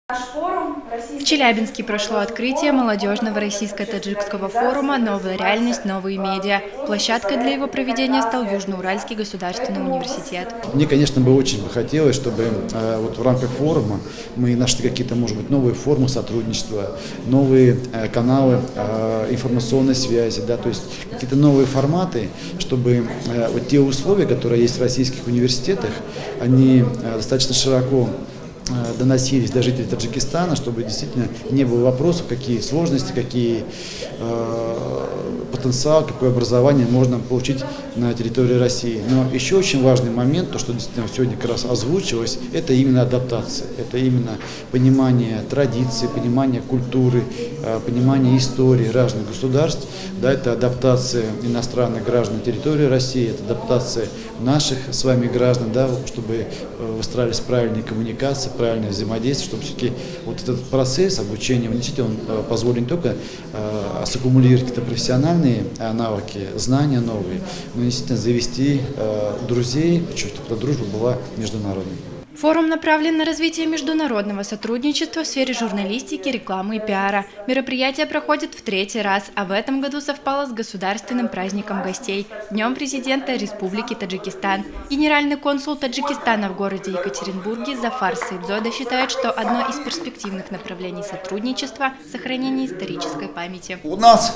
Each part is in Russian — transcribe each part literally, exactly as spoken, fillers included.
В Челябинске прошло открытие молодежного российско-таджикского форума «Новая реальность. Новые медиа». Площадкой для его проведения стал Южноуральский государственный университет. Мне, конечно, бы очень бы хотелось, чтобы э, вот в рамках форума мы нашли какие-то, может быть, новые формы сотрудничества, новые э, каналы э, информационной связи, да, то есть какие-то новые форматы, чтобы э, вот те условия, которые есть в российских университетах, они э, достаточно широко доносились до жителей Таджикистана, чтобы действительно не было вопросов, какие сложности, какие э, потенциал, какое образование можно получить на территории России. Но еще очень важный момент, то, что действительно сегодня как раз озвучилось, это именно адаптация, это именно понимание традиций, понимание культуры, э, понимание истории разных государств. Да, это адаптация иностранных граждан на территории России, это адаптация наших с вами граждан, да, чтобы выстраивались правильные коммуникации, правильное взаимодействие, чтобы все-таки вот этот процесс обучения в университете он позволит не только э, саккумулировать какие-то профессиональные навыки, знания новые, но действительно завести э, друзей, чтобы эта дружба была международной. Форум направлен на развитие международного сотрудничества в сфере журналистики, рекламы и пиара. Мероприятие проходит в третий раз, а в этом году совпало с государственным праздником гостей – Днем президента Республики Таджикистан. Генеральный консул Таджикистана в городе Екатеринбурге Зафар Сейдзода считает, что одно из перспективных направлений сотрудничества – сохранение исторической памяти. У нас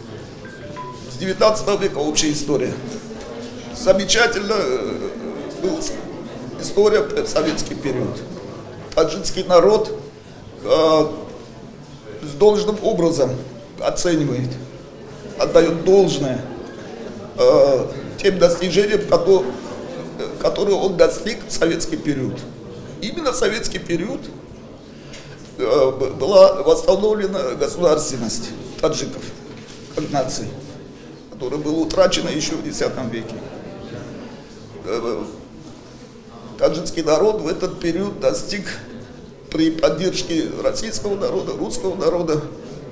с девятнадцатого века общая история. Замечательно был история в советский период. Таджикский народ э, с должным образом оценивает, отдает должное э, тем достижениям, которые, которые он достиг в советский период. Именно в советский период э, была восстановлена государственность таджиков как нации, которая была утрачена еще в десятом веке. Э, Таджикский народ в этот период достиг при поддержке российского народа, русского народа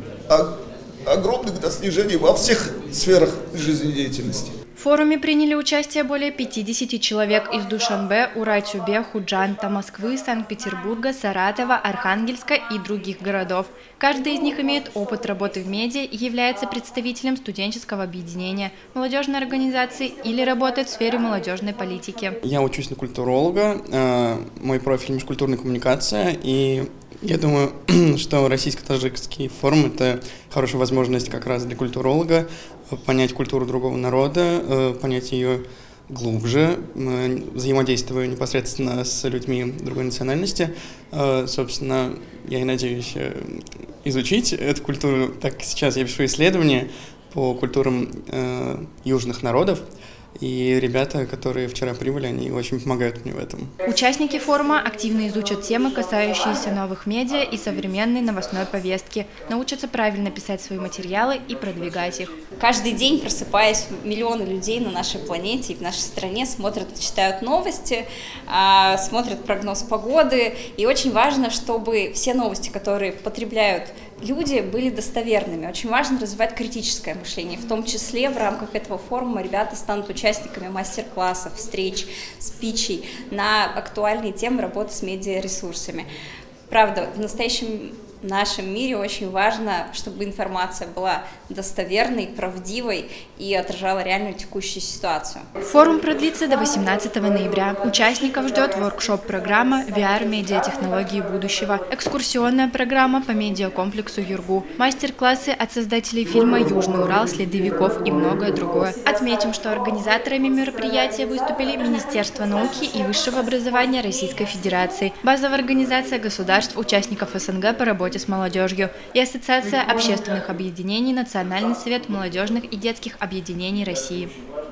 огромных достижений во всех сферах жизнедеятельности. В форуме приняли участие более пятидесяти человек из Душанбе, Урай-Тюбе, Худжанта, Москвы, Санкт-Петербурга, Саратова, Архангельска и других городов. Каждый из них имеет опыт работы в медиа и является представителем студенческого объединения, молодежной организации или работает в сфере молодежной политики. Я учусь на культуролога, мой профиль межкультурная коммуникация, и я думаю, что российско-таджикский форум – это хорошая возможность как раз для культуролога понять культуру другого народа, понять ее глубже, взаимодействуя непосредственно с людьми другой национальности. Собственно, я и надеюсь изучить эту культуру. Так сейчас я пишу исследования по культурам южных народов. И ребята, которые вчера прибыли, они очень помогают мне в этом. Участники форума активно изучат темы, касающиеся новых медиа и современной новостной повестки, научатся правильно писать свои материалы и продвигать их. Каждый день, просыпаясь, миллионы людей на нашей планете и в нашей стране смотрят, читают новости, смотрят прогноз погоды. И очень важно, чтобы все новости, которые потребляют люди, были достоверными. Очень важно развивать критическое мышление. В том числе в рамках этого форума ребята станут участниками мастер-классов, встреч, спичей на актуальные темы работы с медиаресурсами. Правда, в настоящем нашем мире очень важно, чтобы информация была достоверной, правдивой и отражала реальную текущую ситуацию. Форум продлится до восемнадцатого ноября. Участников ждет воркшоп-программа ви ар-медиатехнологии будущего, экскурсионная программа по медиакомплексу Юргу, мастер-классы от создателей фильма «Южный Урал. Следы веков» и многое другое. Отметим, что организаторами мероприятия выступили Министерство науки и высшего образования Российской Федерации, базовая организация государств, участников эс эн гэ по работе с молодежью и Ассоциация общественных объединений «Национальный совет молодежных и детских объединений России».